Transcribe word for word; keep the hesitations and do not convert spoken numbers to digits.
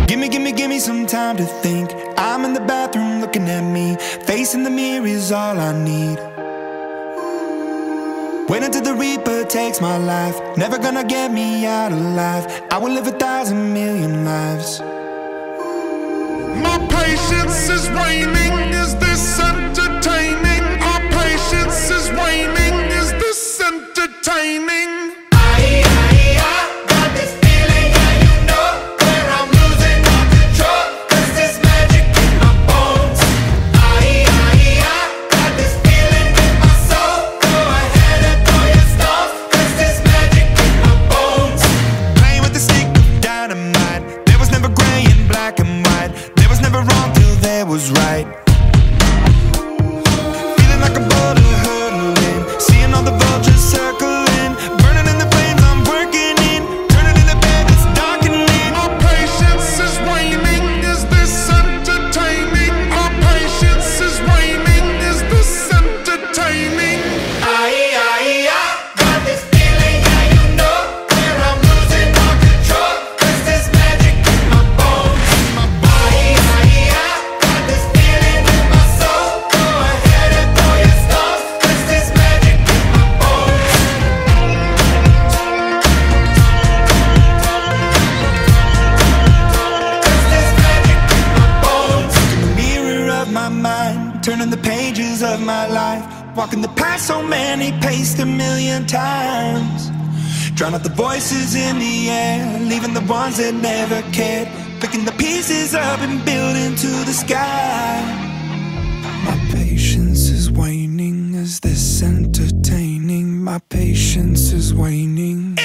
Gimme, gimme, gimme some time to think. I'm in the bathroom looking at me. Facing the mirror is all I need. Wait until the Reaper takes my life. Never gonna get me out alive. I will live a thousand million lives. My patience is waning. Is this entertaining? Our patience is waning. Is this entertaining? Was right. Feeling like a boulder hurtling, seeing all the vultures circling, burning in the flames I'm working in, turning in the bed that's darkening. Our patience is waning. Is this entertaining? Our patience is waning. Is this entertaining? Aye, aye, I got this feeling, yeah, you know, where I'm losing all control. Cause there's magic in my bones. Aye, aye, I turning the pages of my life, walking the path so many paced a million times. Drown out the voices in the air, leaving the ones that never cared, picking the pieces up and building to the sky. My patience is waning. Is this entertaining? My patience is waning.